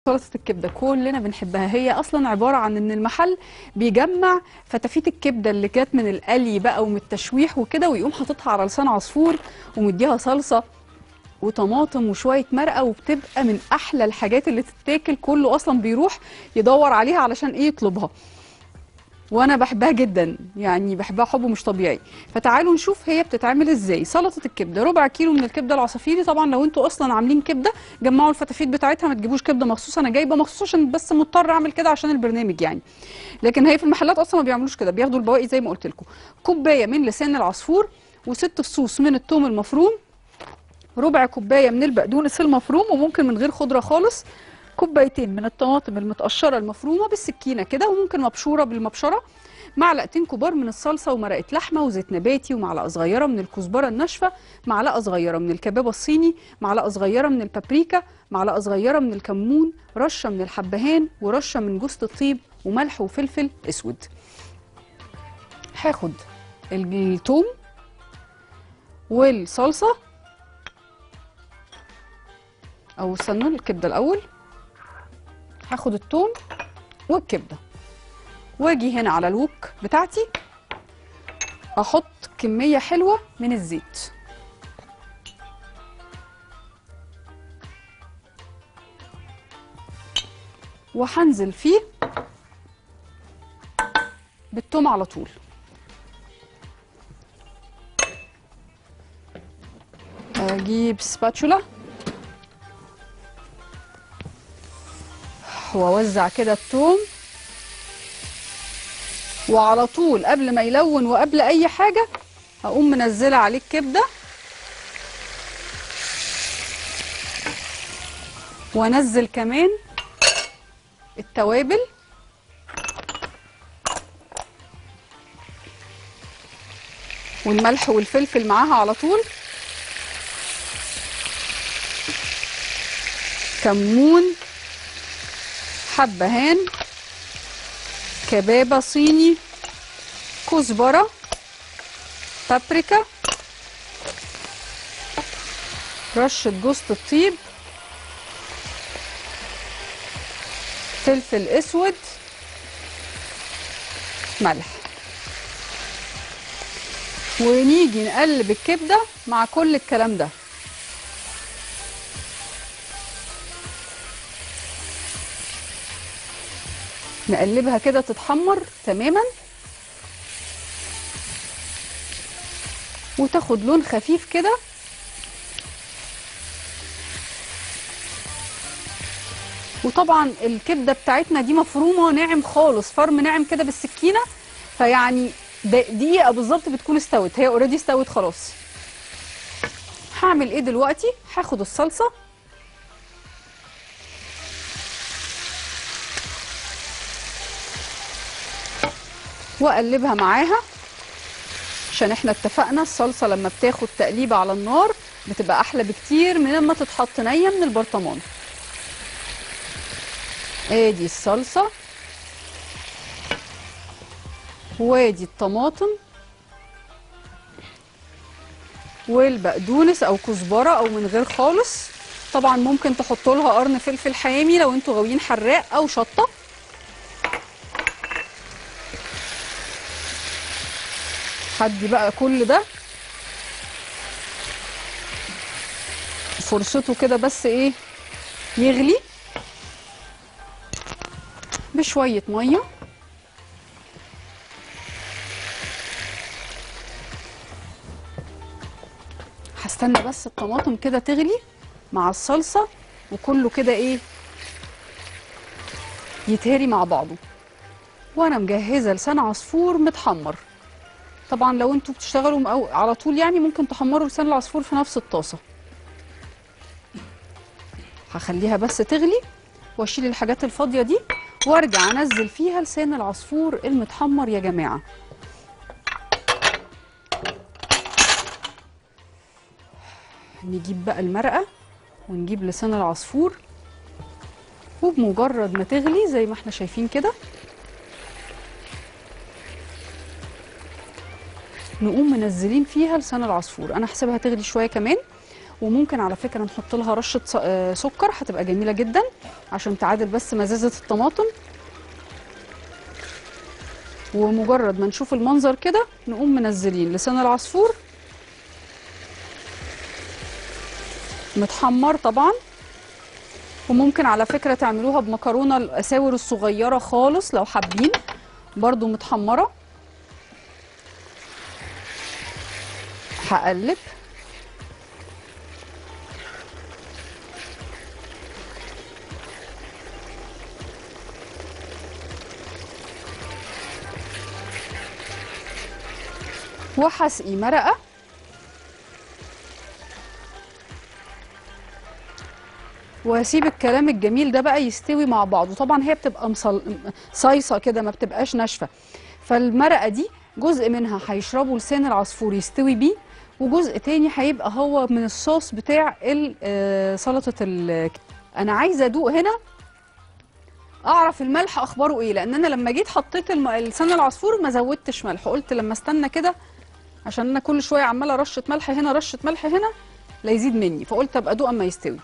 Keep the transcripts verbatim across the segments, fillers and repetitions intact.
سلطة الكبدة كلنا بنحبها. هي أصلا عبارة عن إن المحل بيجمع فتافيت الكبدة اللي جت من القلي بقى ومن التشويح وكده، ويقوم حاططها على لسان عصفور ومديها صلصة وطماطم وشوية مرقة، وبتبقى من أحلى الحاجات اللي تتاكل. كله أصلا بيروح يدور عليها علشان إيه يطلبها، وانا بحبها جدا، يعني بحبها حب مش طبيعي. فتعالوا نشوف هي بتتعمل ازاي. سلطه الكبده، ربع كيلو من الكبده العصافيري. طبعا لو انتوا اصلا عاملين كبده جمعوا الفتافيت بتاعتها، ما تجيبوش كبده مخصوص. انا جايبه مخصوص عشان بس مضطر اعمل كده عشان البرنامج يعني، لكن هي في المحلات اصلا ما بيعملوش كده، بياخدوا البواقي زي ما قلت لكم. كوبايه من لسان العصفور، وست فصوص من الثوم المفروم، ربع كوبايه من البقدونس المفروم وممكن من غير خضره خالص، كوبايتين من الطماطم المتقشره المفرومه بالسكينه كده وممكن مبشوره بالمبشره، معلقتين كبار من الصلصه ومرقه لحمه وزيت نباتي، ومعلقه صغيره من الكزبره الناشفه، معلقه صغيره من الكباب الصيني، معلقه صغيره من البابريكا، معلقه صغيره من الكمون، رشه من الحبهان، ورشه من جوز الطيب، وملح وفلفل اسود. هاخد الثوم والصلصه، او استنوا الكبده الاول. هاخد الثوم والكبده واجي هنا على الوك بتاعتي احط كميه حلوه من الزيت، وهنزل فيه بالثوم على طول. اجيب سباتشولا واوزع كده الثوم، وعلى طول قبل ما يلون وقبل اي حاجه هقوم منزله عليه الكبده، وانزل كمان التوابل والملح والفلفل معاها على طول، كمون، حبهان، كبابه صيني، كزبره، بابريكا، رشه جوز الطيب، فلفل اسود، ملح. ونيجي نقلب الكبده مع كل الكلام ده. نقلبها كده تتحمر تماما وتاخد لون خفيف كده، وطبعا الكبده بتاعتنا دي مفرومه ناعم خالص، فرم ناعم كده بالسكينه، فيعني دقيقه بالظبط بتكون استوت، هي اوريدي استوت خلاص. هعمل ايه دلوقتي؟ هاخد الصلصه واقلبها معاها، عشان احنا اتفقنا الصلصه لما بتاخد تقليبه على النار بتبقى احلى بكتير من لما تتحط نيه من البرطمان. ادي الصلصه، وادي الطماطم والبقدونس او كزبره او من غير خالص. طبعا ممكن تحطوا لها قرن فلفل حامي لو انتوا غاويين حراق، او شطه. هدي بقى كل ده فرصته كده بس ايه يغلي بشويه ميه. هستنى بس الطماطم كده تغلي مع الصلصه وكله كده ايه يتهري مع بعضه، وانا مجهزه لسان عصفور متحمر. طبعا لو انتوا بتشتغلوا أو على طول يعني ممكن تحمروا لسان العصفور في نفس الطاسه. هخليها بس تغلي واشيل الحاجات الفاضيه دي وارجع انزل فيها لسان العصفور المتحمر يا جماعه. نجيب بقى المرقه ونجيب لسان العصفور، وبمجرد ما تغلي زي ما احنا شايفين كده نقوم منزلين فيها لسان العصفور. انا هسيبها تغلي شويه كمان وممكن على فكره نحط لها رشه س- آه، سكر، هتبقى جميله جدا عشان تعادل بس مزازه الطماطم. ومجرد ما نشوف المنظر كده نقوم منزلين لسان العصفور متحمر طبعا. وممكن على فكرة تعملوها بمكرونة الأساور الصغيرة خالص لو حابين، برضو متحمرة. هقلب. وهسقي مرقة. وهسيب الكلام الجميل ده بقى يستوي مع بعضه. طبعا هي بتبقى مصل... صيصة كده، ما بتبقاش ناشفة. فالمرقة دي جزء منها هيشربوا لسان العصفور يستوي بيه، وجزء تاني هيبقى هو من الصوص بتاع ال- آه، سلطة ال. انا عايزة ادوق هنا اعرف الملح اخباره ايه، لان انا لما جيت حطيت الم... لسان العصفور ما زودتش ملح، قلت لما استنى كده عشان انا كل شوية عمالة رشة ملح هنا رشة ملح هنا لا يزيد مني، فقلت ابقى ادوق اما يستوي.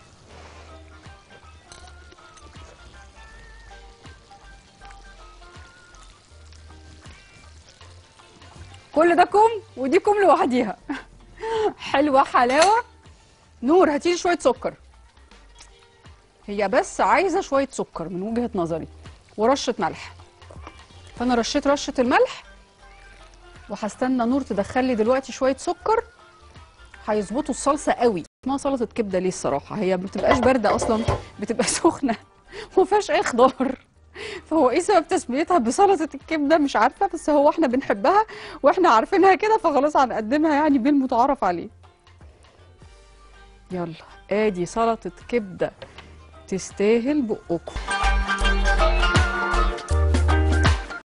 كل ده كوم ودي كوم لوحديها. حلوه حلاوه. نور هاتيلي شويه سكر. هي بس عايزه شويه سكر من وجهه نظري ورشه ملح. فانا رشيت رشه الملح، وهستنى نور تدخلي دلوقتي شويه سكر هيظبطوا الصلصه قوي. اسمها سلطه كبده ليه الصراحه؟ هي ما بتبقاش بارده اصلا، بتبقى سخنه وما فيهاش اي خضار. فهو ايه سبب تسميتها بسلطه الكبده؟ مش عارفه، بس هو احنا بنحبها واحنا عارفينها كده فخلاص هنقدمها يعني بالمتعارف عليه. يلا ادي سلطه كبده تستاهل بقكم.